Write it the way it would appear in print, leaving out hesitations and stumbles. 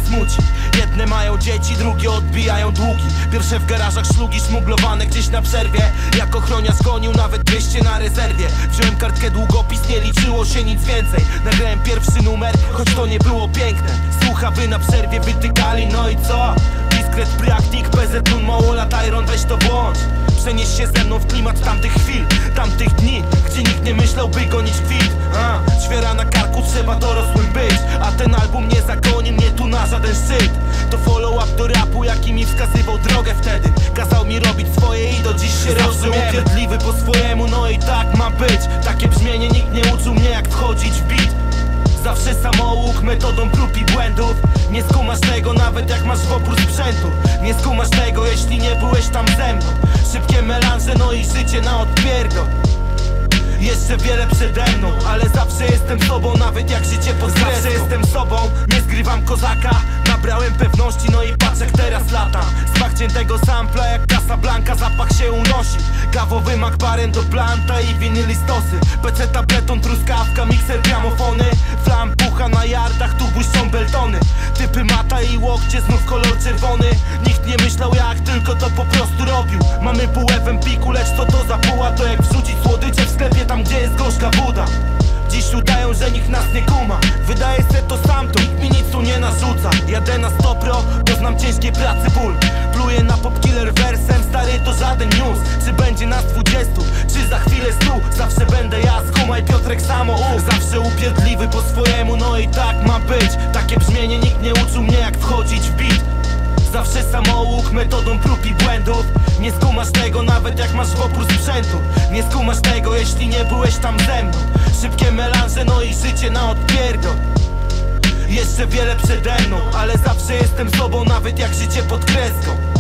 smuci. Jedne mają dzieci, drugie odbijają długi. Pierwsze w garażach szlugi szmuglowane gdzieś na przerwie. Jak ochroniarz gonił nawet 200 na rezerwie. Wziąłem kartkę, długopis, nie liczyło się nic więcej. Nagrałem pierwszy numer, choć to nie było piękne. Słuchawy na przerwie wytykali, no i co? Diskret, praktik, PZ, nun, małola, Tyron, weź to włącz. Przenieś się ze mną w klimat tamtych chwil, tamtych dni, gdzie nikt nie myślał, by gonić kwit. Ćwiera na karku, trzeba dorosłym być. A ten album nie zagoni mnie tu na żaden szczyt. To follow-up do rapu, jaki mi wskazywał drogę wtedy. Kazał mi robić swoje i do dziś się rozumiemy. Upierdliwy po swojemu, no i tak ma być. Takie brzmienie nikt nie uczył mnie, jak wchodzić w beat. Zawsze samouk, metodą prób i błędów. Nie skumasz tego nawet jak masz wopór sprzętu. Nie skumasz tego jeśli nie byłeś tam ze mną. Szybkie melanże, no i życie na odpierdol. Jeszcze wiele przede mną, ale zawsze jestem sobą, nawet jak życie pod kreską. Zawsze jestem sobą, nie zgrywam kozaka. Nabrałem pewności, no i patrz jak teraz latam. Z pachniętego sampla jak Casablanca zapach się unosi. Kawowy McBaren do planta i winylistosy. PC, tableton, truskawka, mikser, gramofony. Flam pucha na yardach, tu błyszczą beltony. Typy mata i łokcie, znów kolor czerwony. Nikt nie myślał jak, tylko to po prostu robił. Mamy pół Empiku, lecz co to za buła? To jak wrzucić słodycze w sklepie tam, gdzie jest gorzka woda. Dziś udają, że nikt nas nie kuma. Wydaje se to sam, to nikt mi nic tu nie narzuca. Jadę na 100 pro, bo znam ciężkiej pracy ból. Pluję na popkiller wersem, stary to żaden news. Czy będzie nas 20, czy za chwilę 100? Zawsze będę ja, Skuma i Piotrek samo Zawsze upierdliwy po swojemu, no i tak ma być. Takie brzmienie nikt nie uczył mnie, jak wchodzić w beat. Zawsze samouk, metodą prób i błędów. Nie skumasz tego nawet jak masz wopór sprzętu. Nie skumasz tego jeśli nie byłeś tam ze mną. Szybkie melanże, no i życie na odpierdol. Jeszcze wiele przede mną, ale zawsze jestem sobą, nawet jak życie pod kreską.